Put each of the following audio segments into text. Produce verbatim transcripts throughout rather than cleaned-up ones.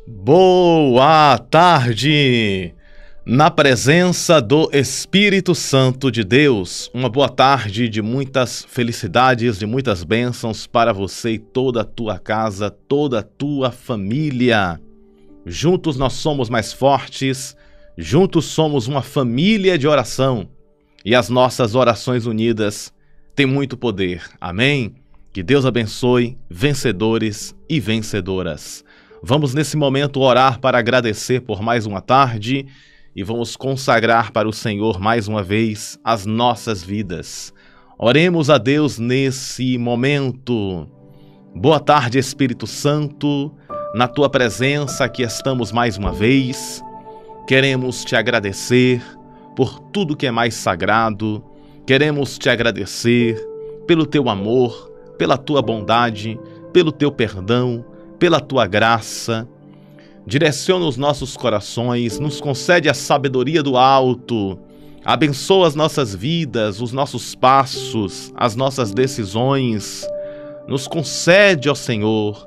Boa tarde! Na presença do Espírito Santo de Deus, uma boa tarde de muitas felicidades, de muitas bênçãos para você e toda a tua casa, toda a tua família. Juntos nós somos mais fortes, juntos somos uma família de oração e as nossas orações unidas têm muito poder. Amém? Que Deus abençoe vencedores e vencedoras. Vamos nesse momento orar para agradecer por mais uma tarde e vamos consagrar para o Senhor mais uma vez as nossas vidas. Oremos a Deus nesse momento. Boa tarde, Espírito Santo. Na tua presença aqui estamos mais uma vez. Queremos te agradecer por tudo que é mais sagrado. Queremos te agradecer pelo teu amor, pela tua bondade, pelo teu perdão, pela tua graça. Direciona os nossos corações, nos concede a sabedoria do alto, abençoa as nossas vidas, os nossos passos, as nossas decisões. Nos concede, ó Senhor,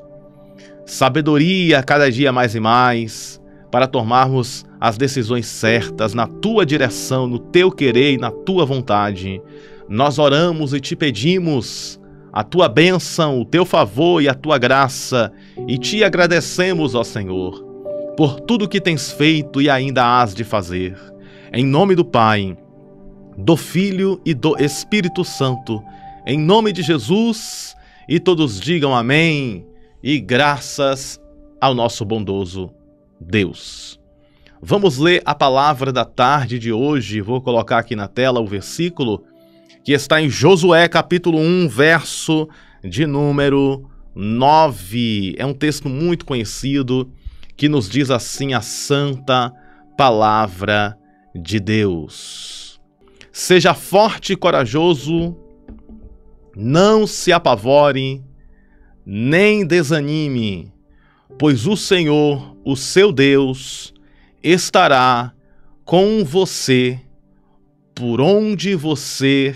sabedoria cada dia mais e mais, para tomarmos as decisões certas na tua direção, no teu querer e na tua vontade. Nós oramos e te pedimos a tua bênção, o teu favor e a tua graça, e te agradecemos, ó Senhor, por tudo que tens feito e ainda hás de fazer. Em nome do Pai, do Filho e do Espírito Santo, em nome de Jesus, e todos digam amém, e graças ao nosso bondoso Deus. Vamos ler a palavra da tarde de hoje. Vou colocar aqui na tela o versículo que está em Josué capítulo um, verso de número nove. É um texto muito conhecido que nos diz assim a santa palavra de Deus. Seja forte e corajoso, não se apavore, nem desanime, pois o Senhor, o seu Deus, estará com você por onde você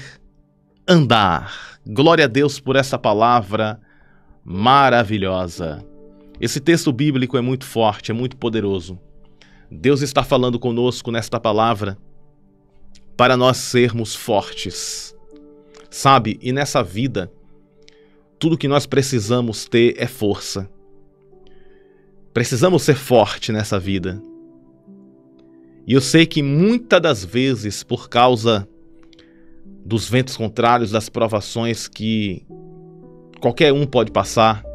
andar. Glória a Deus por essa palavra maravilhosa. Esse texto bíblico é muito forte, é muito poderoso. Deus está falando conosco nesta palavra para nós sermos fortes. Sabe, e nessa vida, tudo que nós precisamos ter é força. Precisamos ser forte nessa vida. E eu sei que muitas das vezes, por causa dos ventos contrários, das provações que qualquer um pode passar,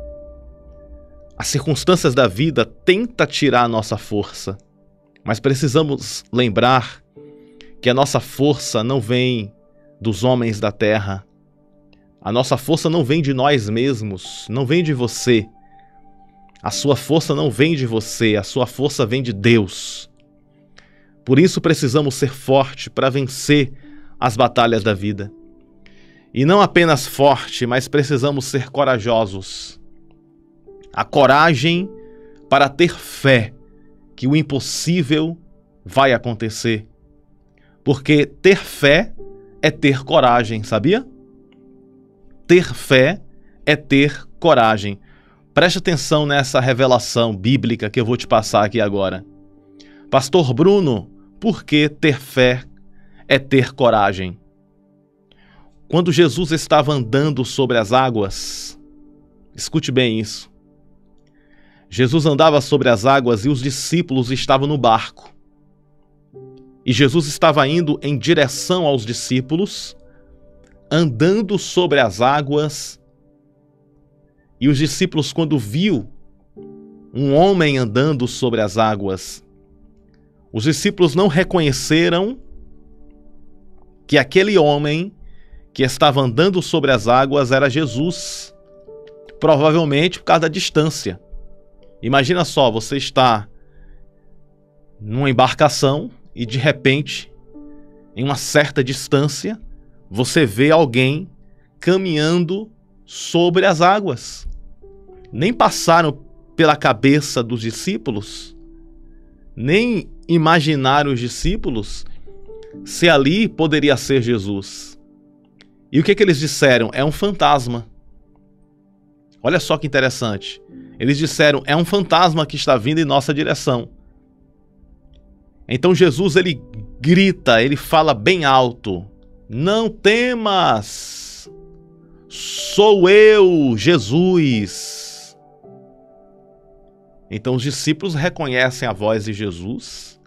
as circunstâncias da vida tentam tirar a nossa força. Mas precisamos lembrar que a nossa força não vem dos homens da terra. A nossa força não vem de nós mesmos, não vem de você. A sua força não vem de você, a sua força vem de Deus. Por isso precisamos ser fortes para vencer as batalhas da vida. E não apenas forte, mas precisamos ser corajosos. A coragem para ter fé que o impossível vai acontecer. Porque ter fé é ter coragem, sabia? Ter fé é ter coragem. Preste atenção nessa revelação bíblica que eu vou te passar aqui agora. Pastor Bruno, por que ter fé é ter coragem? Quando Jesus estava andando sobre as águas, escute bem isso. Jesus andava sobre as águas e os discípulos estavam no barco. E Jesus estava indo em direção aos discípulos, andando sobre as águas. E os discípulos, quando viu um homem andando sobre as águas, os discípulos não reconheceram que aquele homem que estava andando sobre as águas era Jesus, provavelmente por causa da distância. Imagina só, você está numa embarcação e de repente, em uma certa distância, você vê alguém caminhando sobre as águas. Nem passaram pela cabeça dos discípulos, nem imaginaram os discípulos se ali poderia ser Jesus. E o que, que eles disseram? É um fantasma. Olha só que interessante. Eles disseram, é um fantasma que está vindo em nossa direção. Então Jesus, ele grita, ele fala bem alto, não temas, sou eu, Jesus. Então os discípulos reconhecem a voz de Jesus,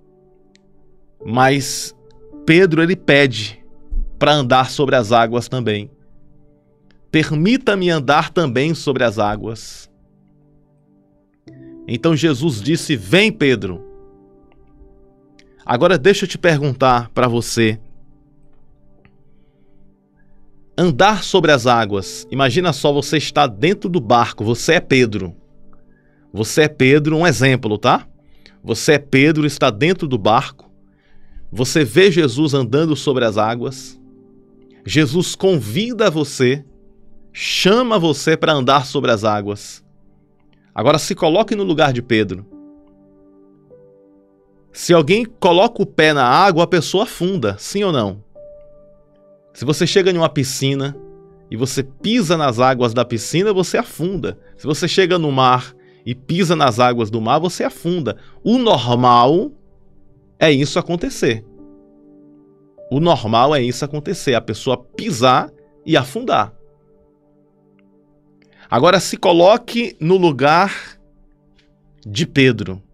mas Pedro, ele pede para andar sobre as águas também. Permita-me andar também sobre as águas. Então Jesus disse, vem Pedro. Agora deixa eu te perguntar para você. Andar sobre as águas. Imagina só, você está dentro do barco, você é Pedro. Você é Pedro, um exemplo, tá? Você é Pedro, está dentro do barco. Você vê Jesus andando sobre as águas. Jesus convida você, chama você para andar sobre as águas. Agora se coloque no lugar de Pedro. Se alguém coloca o pé na água, a pessoa afunda, sim ou não? Se você chega em uma piscina e você pisa nas águas da piscina, você afunda. Se você chega no mar e pisa nas águas do mar, você afunda. O normal é isso acontecer. O normal é isso acontecer, a pessoa pisar e afundar. Agora se coloque no lugar de Pedro.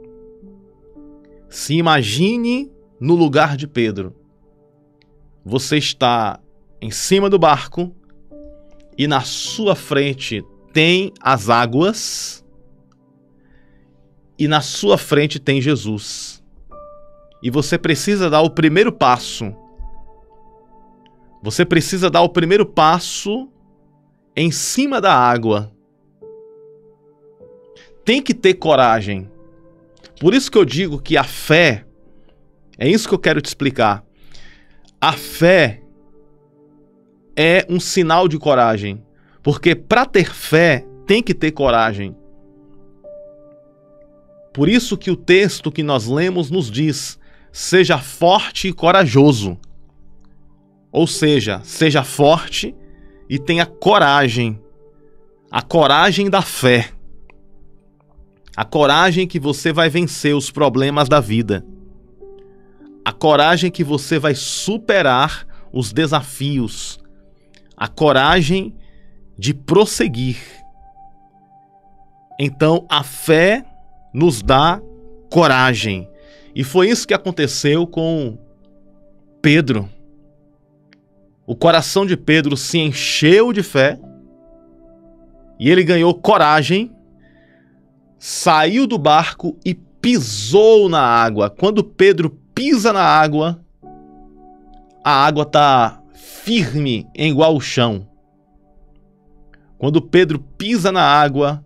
Se imagine no lugar de Pedro. Você está em cima do barco e na sua frente tem as águas e na sua frente tem Jesus. E você precisa dar o primeiro passo. Você precisa dar o primeiro passo em cima da água. Tem que ter coragem. Por isso que eu digo que a fé, é isso que eu quero te explicar. A fé é um sinal de coragem. Porque para ter fé, tem que ter coragem. Por isso que o texto que nós lemos nos diz, seja forte e corajoso. Ou seja, seja forte e tenha coragem. A coragem da fé. A coragem que você vai vencer os problemas da vida. A coragem que você vai superar os desafios. A coragem de prosseguir. Então, a fé nos dá coragem. E foi isso que aconteceu com Pedro. O coração de Pedro se encheu de fé e ele ganhou coragem, saiu do barco e pisou na água. Quando Pedro pisa na água, a água está firme, igual o chão. Quando Pedro pisa na água,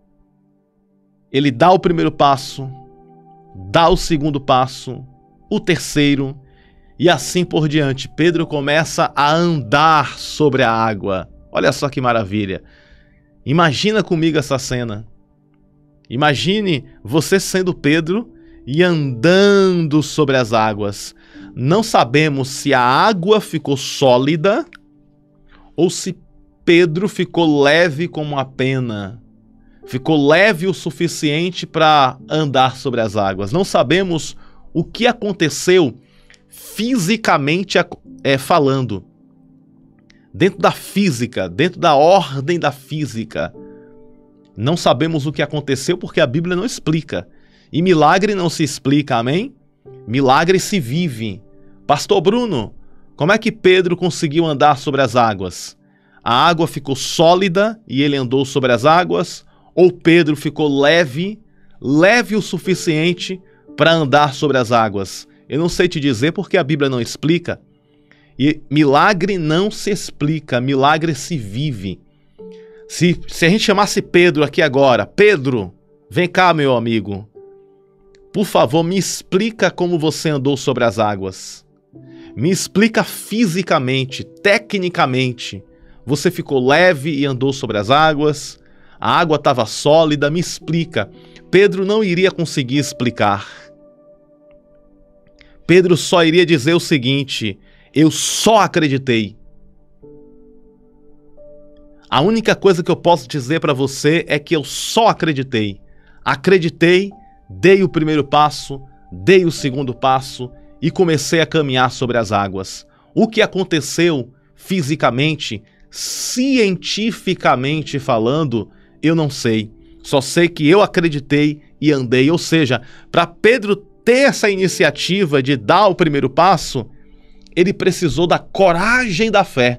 ele dá o primeiro passo, dá o segundo passo, o terceiro, e assim por diante. Pedro começa a andar sobre a água. Olha só que maravilha. Imagina comigo essa cena. Imagine você sendo Pedro e andando sobre as águas. Não sabemos se a água ficou sólida ou se Pedro ficou leve como uma pena. Ficou leve o suficiente para andar sobre as águas. Não sabemos o que aconteceu fisicamente é, falando. Dentro da física, dentro da ordem da física. Não sabemos o que aconteceu porque a Bíblia não explica. E milagre não se explica, amém? Milagre se vive. Pastor Bruno, como é que Pedro conseguiu andar sobre as águas? A água ficou sólida e ele andou sobre as águas? Ou Pedro ficou leve, leve o suficiente para andar sobre as águas? Eu não sei te dizer porque a Bíblia não explica. E milagre não se explica, milagre se vive. Se, se a gente chamasse Pedro aqui agora, Pedro, vem cá, meu amigo. Por favor, me explica como você andou sobre as águas. Me explica fisicamente, tecnicamente. Você ficou leve e andou sobre as águas? A água estava sólida? Me explica. Pedro não iria conseguir explicar. Pedro só iria dizer o seguinte: eu só acreditei. A única coisa que eu posso dizer para você é que eu só acreditei. Acreditei, dei o primeiro passo, dei o segundo passo e comecei a caminhar sobre as águas. O que aconteceu fisicamente, cientificamente falando, eu não sei. Só sei que eu acreditei e andei. Ou seja, para Pedro ter essa iniciativa de dar o primeiro passo, ele precisou da coragem da fé.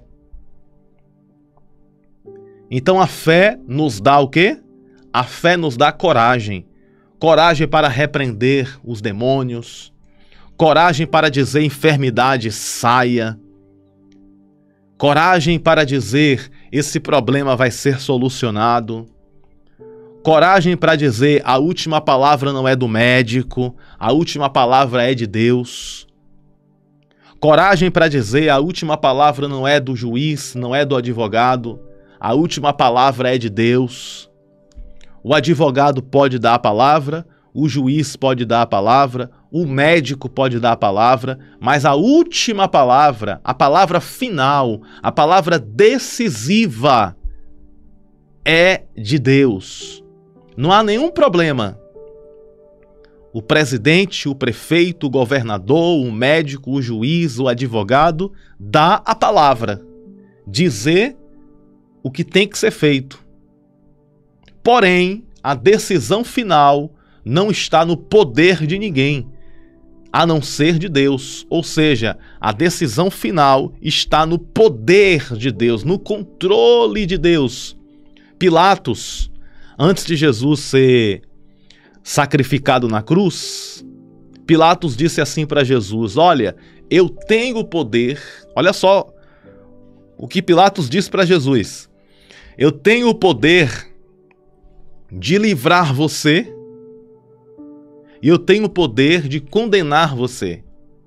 Então a fé nos dá o quê? A fé nos dá coragem. Coragem para repreender os demônios. Coragem para dizer enfermidade saia. Coragem para dizer esse problema vai ser solucionado. Coragem para dizer a última palavra não é do médico, a última palavra é de Deus. Coragem para dizer a última palavra não é do juiz, não é do advogado, a última palavra é de Deus. O advogado pode dar a palavra, o juiz pode dar a palavra, o médico pode dar a palavra, mas a última palavra, a palavra final, a palavra decisiva é de Deus. Não há nenhum problema. O presidente, o prefeito, o governador, o médico, o juiz, o advogado dá a palavra, dizer o que tem que ser feito. Porém, a decisão final não está no poder de ninguém, a não ser de Deus. Ou seja, a decisão final está no poder de Deus, no controle de Deus. Pilatos, antes de Jesus ser sacrificado na cruz, Pilatos disse assim para Jesus: olha, eu tenho o poder. Olha só o que Pilatos disse para Jesus: eu tenho o poder de livrar você e eu tenho o poder de condenar você.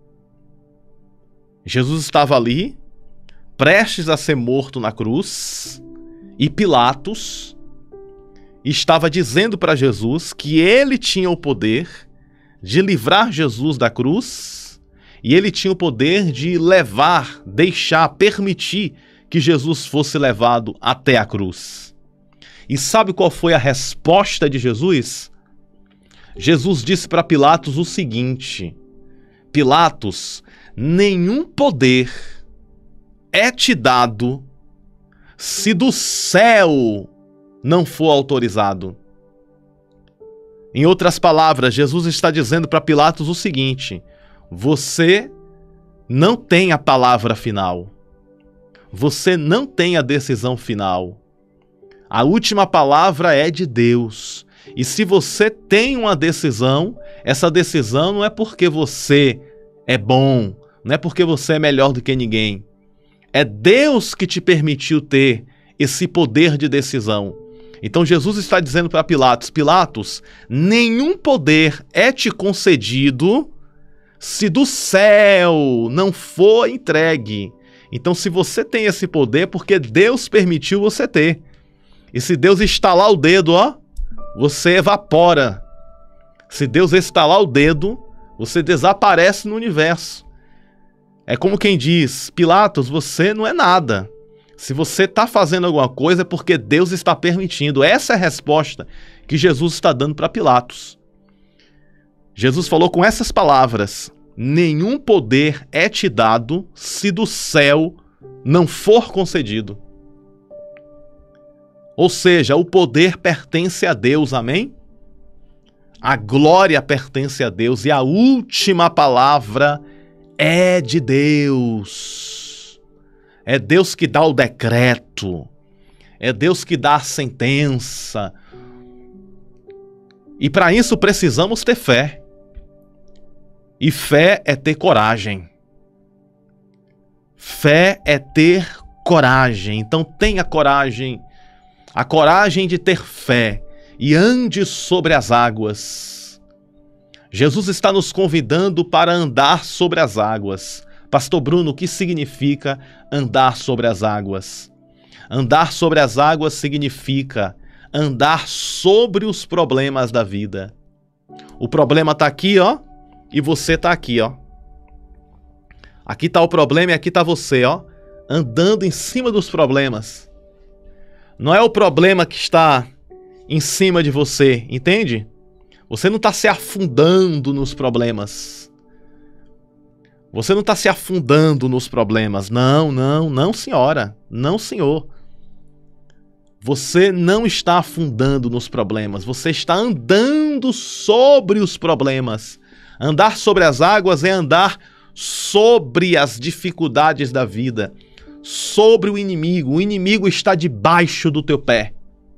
Jesus estava ali, prestes a ser morto na cruz, e Pilatos estava dizendo para Jesus que ele tinha o poder de livrar Jesus da cruz e ele tinha o poder de levar, deixar, permitir que Jesus fosse levado até a cruz. E sabe qual foi a resposta de Jesus? Jesus disse para Pilatos o seguinte: Pilatos, nenhum poder é te dado se do céu não for autorizado. Em outras palavras, Jesus está dizendo para Pilatos o seguinte: você não tem a palavra final. Você não tem a decisão final. A última palavra é de Deus. E se você tem uma decisão, essa decisão não é porque você é bom, não é porque você é melhor do que ninguém. É Deus que te permitiu ter esse poder de decisão. Então Jesus está dizendo para Pilatos: Pilatos, nenhum poder é te concedido se do céu não for entregue. Então se você tem esse poder, é porque Deus permitiu você ter. E se Deus estalar o dedo, ó, você evapora. Se Deus estalar o dedo, você desaparece no universo. É como quem diz: Pilatos, você não é nada. Se você está fazendo alguma coisa é porque Deus está permitindo. Essa é a resposta que Jesus está dando para Pilatos. Jesus falou com essas palavras: nenhum poder é te dado se do céu não for concedido. Ou seja, o poder pertence a Deus, amém? A glória pertence a Deus e a última palavra é de Deus. É Deus que dá o decreto, é Deus que dá a sentença. E para isso precisamos ter fé. E fé é ter coragem. Fé é ter coragem. Então tenha coragem, a coragem de ter fé e ande sobre as águas. Jesus está nos convidando para andar sobre as águas. Pastor Bruno, o que significa andar sobre as águas? Andar sobre as águas significa andar sobre os problemas da vida. O problema está aqui, ó, e você está aqui, ó. Aqui está o problema e aqui está você, ó, andando em cima dos problemas. Não é o problema que está em cima de você, entende? Você não está se afundando nos problemas. Você não está se afundando nos problemas. Não, não, não, senhora. Não, senhor. Você não está afundando nos problemas. Você está andando sobre os problemas. Andar sobre as águas é andar sobre as dificuldades da vida. Sobre o inimigo. O inimigo está debaixo do teu pé.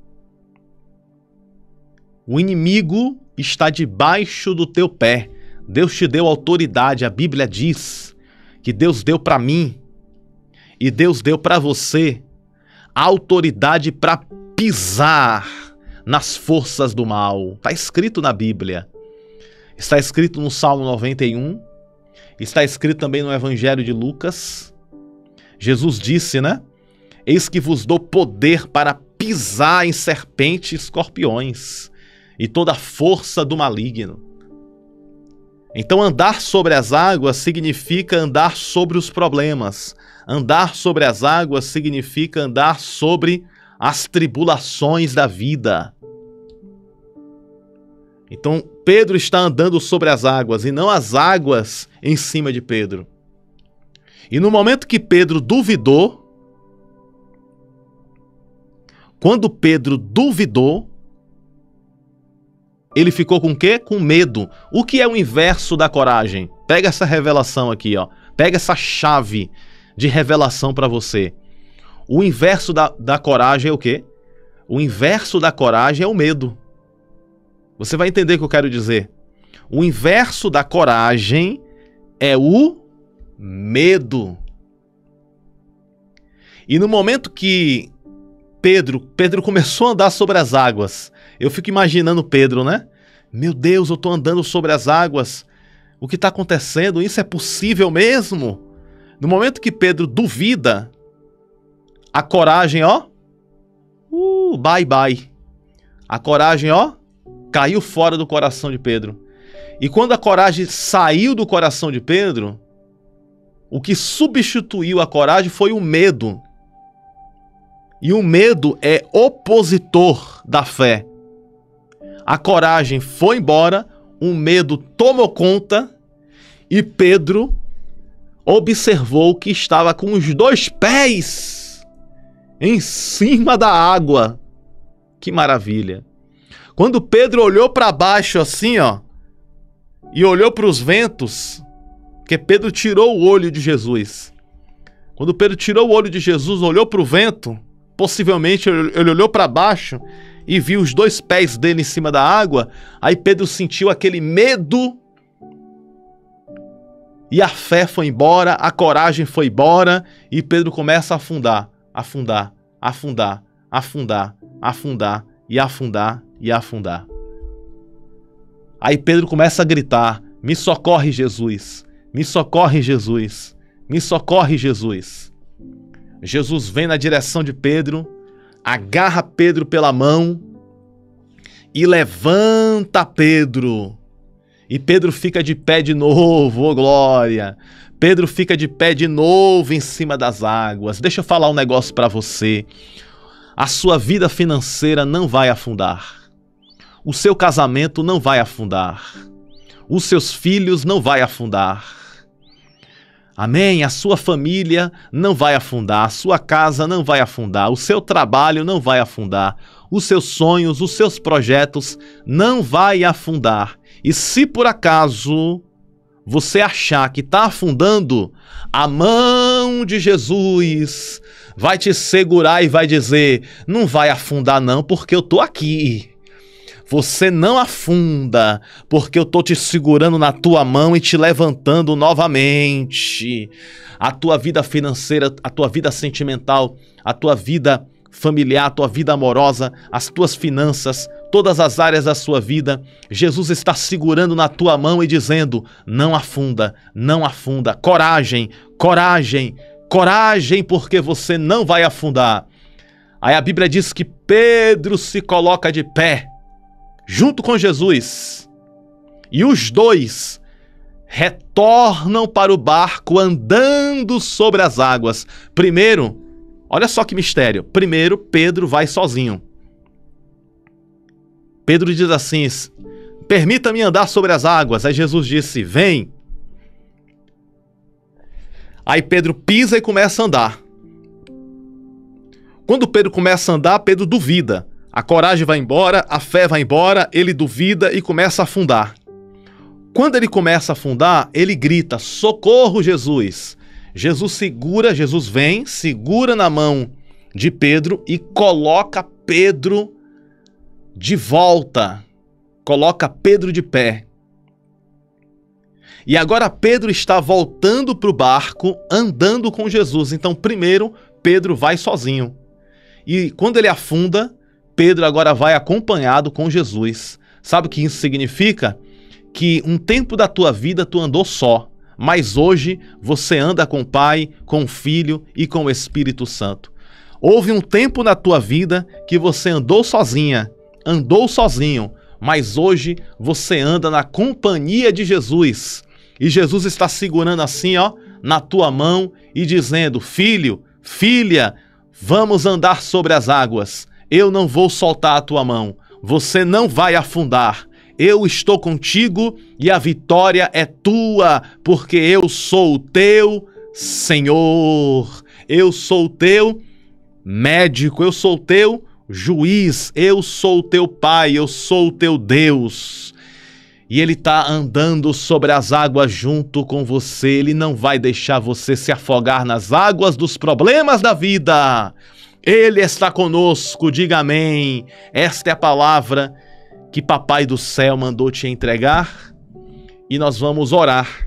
O inimigo está debaixo do teu pé. Deus te deu autoridade. A Bíblia diz que Deus deu para mim e Deus deu para você a autoridade para pisar nas forças do mal. Está escrito na Bíblia. Está escrito no Salmo noventa e um. Está escrito também no Evangelho de Lucas. Jesus disse, né? Eis que vos dou poder para pisar em serpentes e escorpiões e toda a força do maligno. Então andar sobre as águas significa andar sobre os problemas. Andar sobre as águas significa andar sobre as tribulações da vida. Então Pedro está andando sobre as águas e não as águas em cima de Pedro. E no momento que Pedro duvidou, quando Pedro duvidou, ele ficou com o quê? Com medo. O que é o inverso da coragem? Pega essa revelação aqui, ó. Pega essa chave de revelação para você. O inverso da, da coragem é o quê? O inverso da coragem é o medo. Você vai entender o que eu quero dizer. O inverso da coragem é o medo. E no momento que Pedro, Pedro começou a andar sobre as águas, eu fico imaginando Pedro, né? Meu Deus, eu estou andando sobre as águas. O que está acontecendo? Isso é possível mesmo? No momento que Pedro duvida, a coragem, ó, uh, bye bye. A coragem, ó, caiu fora do coração de Pedro. E quando a coragem saiu do coração de Pedro, o que substituiu a coragem foi o medo. E o medo é opositor da fé. A coragem foi embora, o medo tomou conta e Pedro observou que estava com os dois pés em cima da água. Que maravilha! Quando Pedro olhou para baixo assim, ó, e olhou para os ventos, porque Pedro tirou o olho de Jesus. Quando Pedro tirou o olho de Jesus, olhou para o vento, possivelmente ele olhou para baixo e viu os dois pés dele em cima da água. Aí Pedro sentiu aquele medo e a fé foi embora, a coragem foi embora e Pedro começa a afundar, afundar, afundar, afundar, afundar e afundar e afundar. Aí Pedro começa a gritar: me socorre, Jesus, me socorre, Jesus, me socorre, Jesus. Jesus vem na direção de Pedro, agarra Pedro pela mão e levanta Pedro. E Pedro fica de pé de novo, ô glória. Pedro fica de pé de novo em cima das águas. Deixa eu falar um negócio para você. A sua vida financeira não vai afundar. O seu casamento não vai afundar. Os seus filhos não vai afundar. Amém? A sua família não vai afundar, a sua casa não vai afundar, o seu trabalho não vai afundar, os seus sonhos, os seus projetos não vai afundar. E se por acaso você achar que está afundando, a mão de Jesus vai te segurar e vai dizer: não vai afundar não, porque eu estou aqui. Você não afunda, porque eu estou te segurando na tua mão e te levantando novamente. A tua vida financeira, a tua vida sentimental, a tua vida familiar, a tua vida amorosa, as tuas finanças, todas as áreas da sua vida, Jesus está segurando na tua mão e dizendo: não afunda, não afunda. Coragem, coragem, coragem, porque você não vai afundar. Aí a Bíblia diz que Pedro se coloca de pé junto com Jesus, e os dois retornam para o barco andando sobre as águas. Primeiro, Olha só que mistério. Primeiro, Pedro vai sozinho. Pedro diz assim: permita-me andar sobre as águas. Aí Jesus disse: vem. Aí Pedro pisa e começa a andar. Quando Pedro começa a andar, Pedro duvida. A coragem vai embora, a fé vai embora, ele duvida e começa a afundar. Quando ele começa a afundar, ele grita: socorro, Jesus! Jesus segura, Jesus vem, segura na mão de Pedro e coloca Pedro de volta. Coloca Pedro de pé. E agora Pedro está voltando para o barco, andando com Jesus. Então, primeiro, Pedro vai sozinho. E quando ele afunda, Pedro agora vai acompanhado com Jesus. Sabe o que isso significa? Que um tempo da tua vida tu andou só, mas hoje você anda com o Pai, com o Filho e com o Espírito Santo. Houve um tempo na tua vida que você andou sozinha, andou sozinho, mas hoje você anda na companhia de Jesus. E Jesus está segurando assim, ó, na tua mão e dizendo: filho, filha, vamos andar sobre as águas. Eu não vou soltar a tua mão. Você não vai afundar. Eu estou contigo e a vitória é tua, porque eu sou o teu Senhor. Eu sou o teu médico, eu sou o teu juiz, eu sou o teu Pai, eu sou o teu Deus. E Ele está andando sobre as águas junto com você. Ele não vai deixar você se afogar nas águas dos problemas da vida. Ele está conosco, diga amém. Esta é a palavra que Papai do Céu mandou te entregar. E nós vamos orar.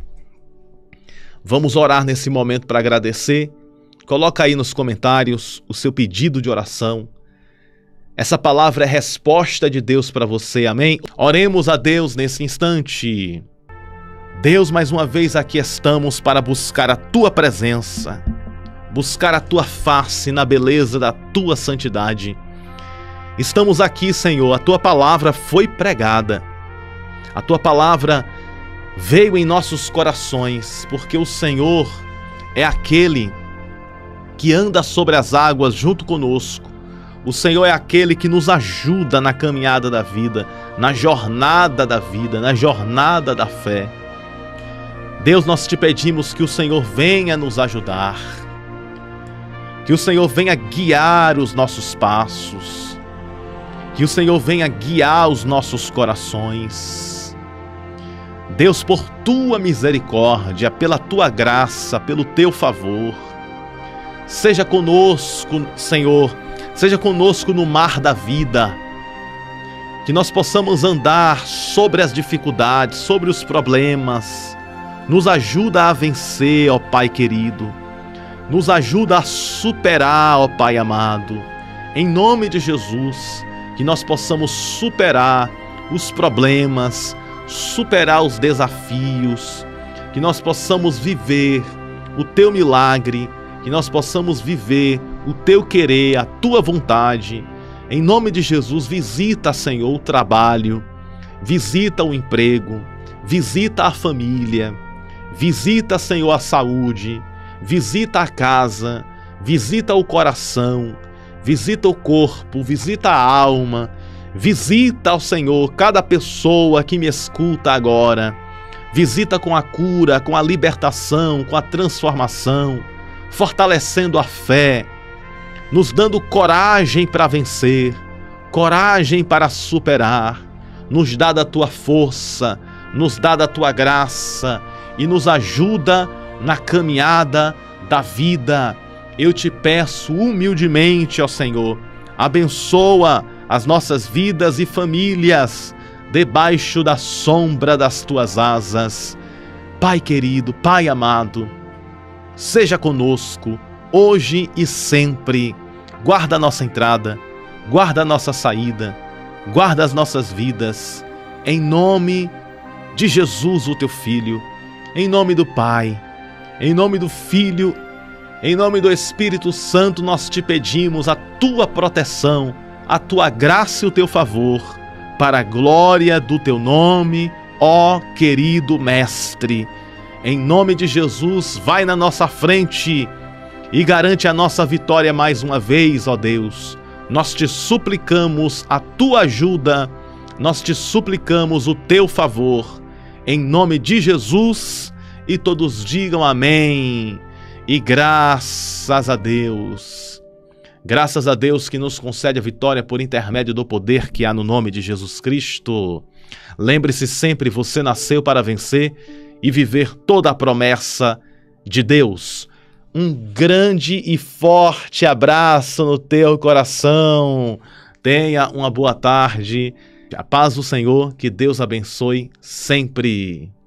Vamos orar nesse momento para agradecer. Coloca aí nos comentários o seu pedido de oração. Essa palavra é resposta de Deus para você, amém? Oremos a Deus nesse instante. Deus, mais uma vez aqui estamos para buscar a Tua presença, buscar a Tua face na beleza da Tua santidade. Estamos aqui, Senhor, a Tua palavra foi pregada, a Tua palavra veio em nossos corações, porque o Senhor é aquele que anda sobre as águas junto conosco. O Senhor é aquele que nos ajuda na caminhada da vida, na jornada da vida, na jornada da fé. Deus, nós te pedimos que o Senhor venha nos ajudar, que o Senhor venha guiar os nossos passos, que o Senhor venha guiar os nossos corações. Deus, por Tua misericórdia, pela Tua graça, pelo Teu favor, seja conosco, Senhor, seja conosco no mar da vida, que nós possamos andar sobre as dificuldades, sobre os problemas. Nos ajuda a vencer, ó Pai querido. Nos ajuda a superar, ó Pai amado. Em nome de Jesus, que nós possamos superar os problemas, superar os desafios, que nós possamos viver o Teu milagre, que nós possamos viver o Teu querer, a Tua vontade. Em nome de Jesus, visita, Senhor, o trabalho, visita o emprego, visita a família, visita, Senhor, a saúde, visita a casa, visita o coração, visita o corpo, visita a alma, visita, ó Senhor, cada pessoa que me escuta agora, visita com a cura, com a libertação, com a transformação, fortalecendo a fé, nos dando coragem para vencer, coragem para superar, nos dá da Tua força, nos dá da Tua graça e nos ajuda na caminhada da vida. Eu te peço humildemente, ó Senhor, abençoa as nossas vidas e famílias debaixo da sombra das Tuas asas. Pai querido, Pai amado, seja conosco, hoje e sempre. Guarda a nossa entrada, guarda a nossa saída, guarda as nossas vidas. Em nome de Jesus, o Teu Filho, em nome do Pai, em nome do Filho, em nome do Espírito Santo, nós te pedimos a Tua proteção, a Tua graça e o Teu favor, para a glória do Teu nome, ó querido Mestre. Em nome de Jesus, vai na nossa frente e garante a nossa vitória mais uma vez, ó Deus. Nós te suplicamos a tua ajuda, nós te suplicamos o teu favor, em nome de Jesus, e todos digam amém, e graças a Deus. Graças a Deus que nos concede a vitória por intermédio do poder que há no nome de Jesus Cristo. Lembre-se sempre, você nasceu para vencer e viver toda a promessa de Deus. Um grande e forte abraço no teu coração. Tenha uma boa tarde. A paz do Senhor, que Deus abençoe sempre.